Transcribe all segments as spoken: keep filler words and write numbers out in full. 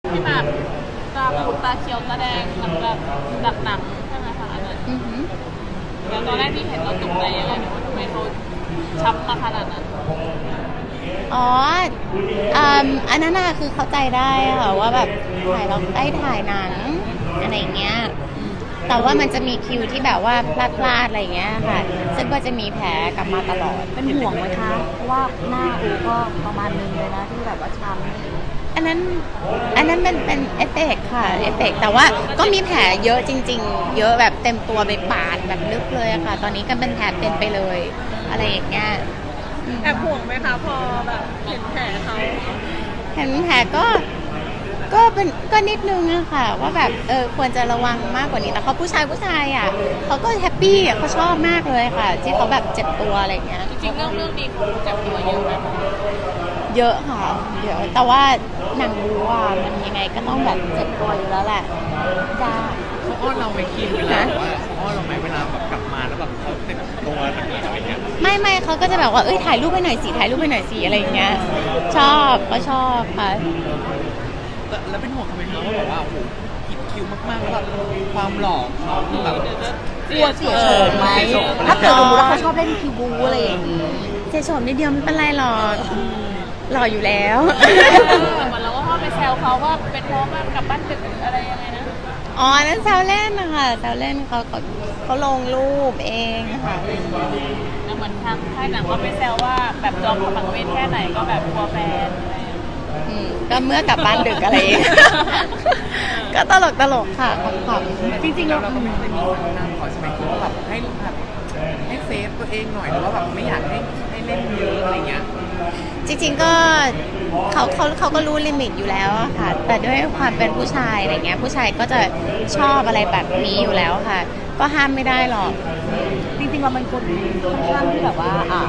พี่หมากตาปูตาเขียวตาแดงหลังจากดักหนังใช่ไหมคะอันนั้นแล้วตอนแรกที่เห็นเราตกใจยังไงว่าทำไมเขาช้ำมาขนาดนั้นอ๋ออันนั้นน่ะคือเข้าใจได้ค่ะว่าแบบถ่ายเราได้ถ่ายหนังอะไรเงี้ยแต่ว่ามันจะมีคิวที่แบบว่าพลาดๆอะไรเงี้ยค่ะซึ่งก็จะมีแผลกลับมาตลอดเป็นห่วงไหมคะเพราะว่าหน้าอูก็ประมาณนึงเลยนะที่แบบว่าช้ำอันนั้นอันนั้นมันเป็นเอฟเฟกต์ค่ะเอฟเฟกต์แต่ว่าก็มีแผลเยอะจริงๆเยอะแบบเต็มตัวไปปาดแบบลึกเลยค่ะตอนนี้ก็เป็นแผลเป็นไปเลยอะไรอย่างเงี้ยแอบห่วงไหมคะพอแบบเห็นแผลเขาเห็นแผลก็ก็เป็นก็นิดนึงอะค่ะว่าแบบเออควรจะระวังมากกว่านี้แต่เขาผู้ชายผู้ชายอะเขาก็แฮปปี้อะเขาชอบมากเลยค่ะที่เขาแบบเจ็บตัวอะไรเงี้ยจริงๆเรื่องเรื่องนี้เขาเจ็บตัวเยอะไหมเยอะค่ะเยอะแต่ว่าหนังรู้ว่ามันยังไงก็ต้องแบบเจ็บตัวอยู่แล้วแหละจ้าเขาอ้อนเราไม่คิดเวลาว่าเขาอ้อนเราไหมเวลาแบบกลับมาแล้วแบบเขาเต็มตัวแบบนี้อะไรเงี้ยไม่ไม่เขาก็จะแบบว่าเอ้ยถ่ายรูปไปหน่อยสิถ่ายรูปไปหน่อยสิอะไรเงี้ยชอบก็ชอบค่ะแล้วเป็นห่วงเขาไหมคะว่าแบบว่าโอ้โหคิดคิวมากๆแล้วแบบความหล่อเขาแบบกลัวเสียโฉมไหมถ้าเกิดสมมติว่าเขาชอบเล่นคิวบูอะไรอย่างนี้เสียโฉมนิดเดียวไม่เป็นไรหรอกหล่ออยู่แล้วเหมือนเราก็ไปแซวเขาว่าเป็นเพราะว่ากลับบ้านดึกอะไรยังไงนะอ๋อนั่นแซวเล่นนะคะแซวเล่นเขาเขาเขาลงรูปเองค่ะแล้วเหมือนทางค่ายหนังก็ไปแซวว่าแบบจอมขมังเวทแค่ไหนก็แบบกลัวแฟนอืมก็เมื่อกลับบ้านดึกอะไรก็ตลกตลกค่ะขำๆจริงๆเราเราก็ไม่เคยมีสัญญาณขอใช่ไหมที่ว่าแบบให้แบบให้เซฟตัวเองหน่อยหรือว่าแบบไม่อยากให้ให้เล่นเยอะอะไรเงี้ยจริงๆก็เขาเขาเขาก็รู้ลิมิตอยู่แล้วค่ะแต่ด้วยความเป็นผู้ชายอะไรเงี้ยผู้ชายก็จะชอบอะไรแบบนี้อยู่แล้วค่ะก็ห้ามไม่ได้หรอกจริงๆเราเป็นคนค่อนข้างที่แบบว่าอ่า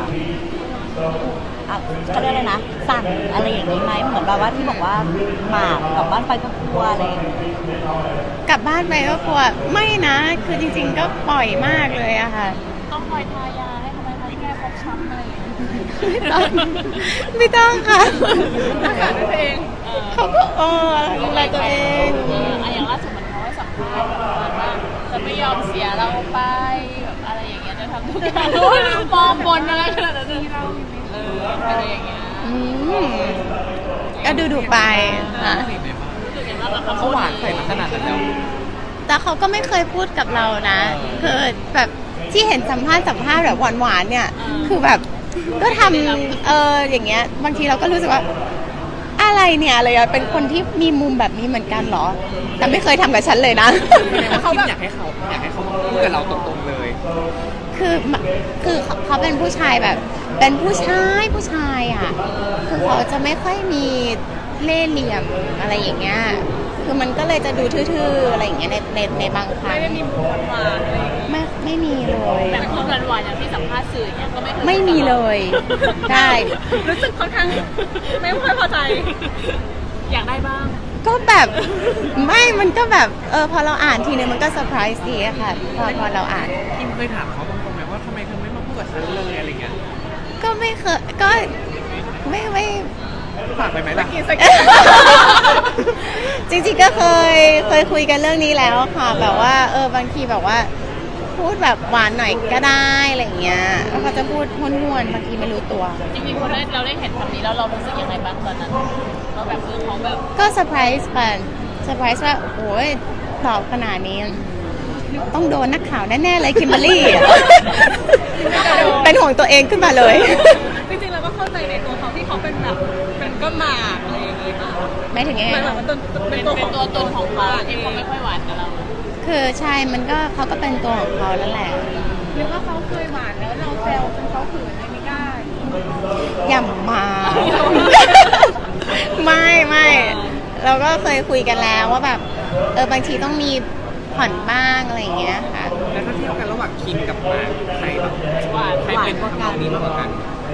เขาเรียกอะไรนะสั่นอะไรอย่างนี้ไหมเหมือนแบบว่าที่บอกว่าหมากกลับบ้านไปก็กลัวอะไรกลับบ้านไปก็กลัวไม่นะคือจริงๆก็ปล่อยมากเลยอะค่ะต้องคอยทายาให้ทำไมคะแก้ฟกช้ำอะไรไม่ต้องไม่ต้องค่ะรักษาด้วยตัวเองเขาก็เออดูแลตัวเองอย่างล่าสุดมันเขาให้สัมภาษณ์แบบว่าจะไม่ยอมเสียเราไปแบบอะไรอย่างเงี้ยจะทำทุกอย่างปลอมบนอะไรขนาดนั้นที่เราเอออะไรอย่างเงี้ยก็ดูดูไปค่ะเขาหวานใส่มาขนาดนั้นแล้วแต่เขาก็ไม่เคยพูดกับเรานะคือแบบที่เห็นสัมภาษณ์สัมภาษณ์แบบหวานๆเนี่ยคือแบบก็ทำเอออย่างเงี้ยบางทีเราก็รู้สึกว่าอะไรเนี่ยอะไรอะเป็นคนที่มีมุมแบบนี้เหมือนกันเหรอแต่ไม่เคยทำกับฉันเลยนะเขาอยากให้เขาอยากให้เขาพูดกับเราตรงๆเลยคือคือเขาเป็นผู้ชายแบบเป็นผู้ชายผู้ชายอ่ะคือเขาจะไม่ค่อยมีเล่ห์เหลี่ยมอะไรอย่างเงี้ยคือมันก็เลยจะดูทื่อๆอะไรอย่างเงี้ยในในในบางครั้งไม่ได้มีมุมหวานอะไรไม่ไม่มีเลยแต่มุมหวานอย่างที่สัมภาษณ์สื่อเนี่ยก็ไม่ไม่มีเลยใช่รู้สึกค่อนข้างไม่ค่อยพอใจอยากได้บ้างก็แบบไม่มันก็แบบเออพอเราอ่านทีนึงมันก็เซอร์ไพรส์ดีอะค่ะพอพอเราอ่านคิมเคยถามเขาตรงๆไหมว่าทำไมเธอไม่มาพูดกับฉันเลยอะไรเงี้ยก็ไม่เคยก็ไม่ไม่ฝากไปไหมล่ะจริงๆก็เคยเคยคุยกันเรื่องนี้แล้วค่ะแบบว่าเออบางทีแบบว่าพูดแบบหวานหน่อยก็ได้อะไรอย่างเงี้ยแล้วเขาจะพูดห้วนๆบางทีไม่รู้ตัวจริงๆพอเราได้เห็นคำนี้แล้วเรารู้สึกยังไงบ้างตอนนั้นเราแบบคือเขาแบบก็เซอร์ไพรส์กันเซอร์ไพรส์ว่าโอ้ยหล่อขนาดนี้ต้องโดนนักข่าวแน่ๆเลยคิมเบอร์รี่เป็นห่วงตัวเองขึ้นมาเลยจริงๆเราก็เข้าใจในตัวเขาที่เขาเป็นแบบเป็นก็หมากอะไรอย่างเงี้ยไม่ถึงยังไงเป็นตัวเป็นตัวตนของเขาที่เขาไม่ค่อยหวานกับเราคือใช่มันก็เขาก็เป็นตัวของเขาแล้วแหละหรือว่าเขาเคยหวานแล้วเราแซวจนเขาขืนอะไรไม่ได้อย่ามาไม่ไม่เราก็เคยคุยกันแล้วว่าแบบเออบางทีต้องมีผ่อนบ้างอะไรอย่างเงี้ยค่ะแล้วถ้าเทียบกันระหว่างคิมกับมาใครแบบใครเป็นคนทำนี้มากกว่ากัน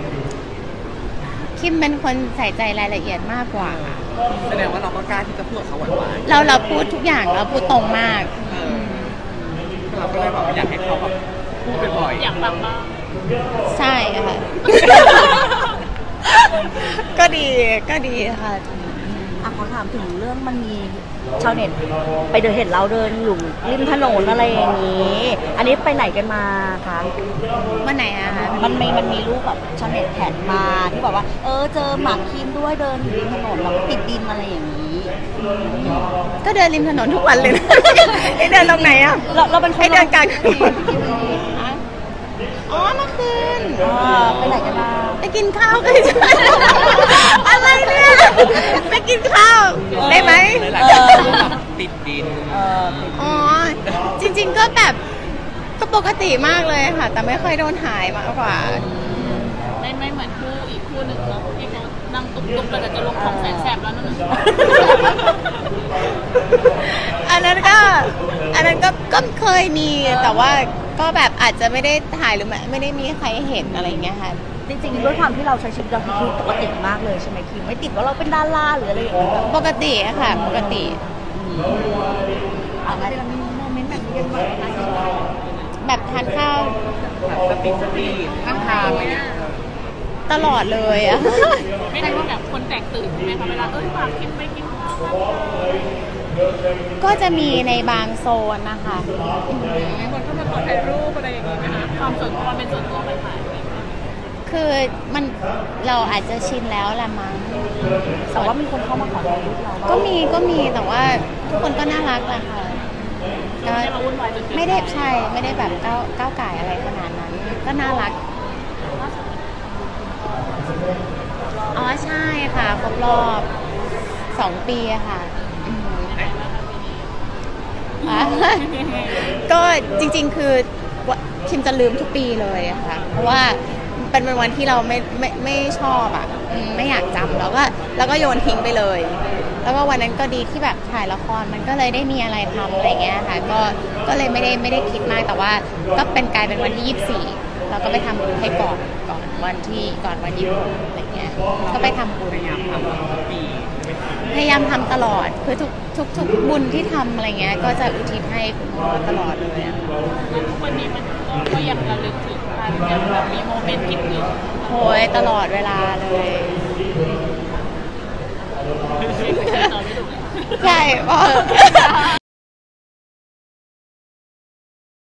คิมเป็นคนใส่ใจรายละเอียดมากกว่าแสดงว่าเราก็กล้าที่จะพูดเขาหวานๆเราเราพูดทุกอย่างเราพูดตรงมากเราก็เลยแบบอยากให้เขาแบบพูดบ่อยๆอยากฟังบ้างใช่ค่ะก็ดีก็ดีค่ะอ่ะขอถามถึงเรื่องมันมีชาวเน็ตไปเดินเห็นเราเดินอยู่ริมถนนอะไรอย่างนี้ อันนี้ไปไหนกันมาคะวันไหนอะคะมันมีมันมีรูปแบบชาวเน็ตแท็กมาที่บอกว่า เออเจอหมากคิมด้วยเดินอยู่ริมถนนแล้วก็ติดดินอะไรอย่างนี้ก็เดินริมถนนทุกวันเลยนะ ไอเดินตรงไหนอะเราเราเป็นคนไอเดินกลางคืนอ๋อเมื่อคืนอ่าไปไหนกันมาไปกินข้าวกันใช่ไหม อะไรเนี่ยไปกินข้าวได้ไหมหลายๆคนก็แบบติดดินเออติดอ๋อ จริงๆก็แบบก็ปกติมากเลยค่ะ แต่ไม่ค่อยโดนหายมากกว่าไม่ไม่เหมือนคู่อีกคู่หนึ่งเนาะที่เขานั่งตุ๊กๆแล้วก็จะลงของแสนแสบแล้วนั่นน่ะอันนั้นก็อันนั้นก็ก็เคยมีแต่ว่าก็แบบอาจจะไม่ได้ถ่ายหรือไม่ไม่ได้มีใครเห็นอะไรอย่างเงี้ยค่ะจริงๆด้วยความที่เราใช้ชีวิตเราคือปกติมากเลยใช่ไหมคิมไม่ติดว่าเราเป็นดาราหรืออะไรอย่างเงี้ยแบบปกติอะค่ะ ปกติอ่ะงั้นมีโมเมนต์แบบนี้กันบ้างไหมแบบทานข้าวแบบสปีดสปีดข้างทางอะไรเงี้ยตลอดเลยอะไม่ได้ว่าแบบคนแตกตื่นใช่ไหมคะเวลาเอ้ยฝากกินไปกินข้าวก็จะมีในบางโซนนะคะมีคนเข้ามาขอถ่ายรูปอะไรอย่างงี้ไหมคะความส่วนตัวเป็นส่วนตัวมันถ่ายไหมคือมันเราอาจจะชินแล้วแหละมั้งแต่ว่ามีคนเข้ามาขอถ่ายรูปเราก็มีก็มีแต่ว่าทุกคนก็น่ารักแหละค่ะก็ไม่ได้มาวุ่นวายจนเกินปไม่ได้ใช่ไม่ได้แบบก้าวก้าวไก่ายอะไรขนาดนั้น ก็น่ารัก อ๋อใช่ค่ะครบรอบสองปีอะค่ะอืมอ่ะ ก็จริงๆคือคิมจะลืมทุกปีเลยอะค่ะ เพราะว่าเป็นวันที่เราไม่ไม่ไม่ชอบอะอืมไม่อยากจำแล้วก็แล้วก็โยนทิ้งไปเลย แล้วก็วันนั้นก็ดีที่แบบถ่ายละครมันก็เลยได้มีอะไรทำอะไรเงี้ยค่ะก็ก็เลยไม่ได้ไม่ได้คิดมากแต่ว่าก็เป็นกลายเป็นวันที่ยี่สิบสี่เราก็ไปทำบุญให้ก่อนก่อนวันที่ก่อนวันยี่สิบหกอะไรเงี้ยก็ไปทำบุญพยายามทำทุกปีพยายามทำตลอดคือทุกทุกทุกบุญที่ทำอะไรเงี้ยก็จะอุทิศให้คุณพ่อตลอดเลยอะทุกวันนี้มันก็ก็ยังระลึกถึงกันยังแบบมีโมเมนต์คิดถึงโหยตลอดเวลาเลยต่อไม่ถูกเลยใช่เพราะ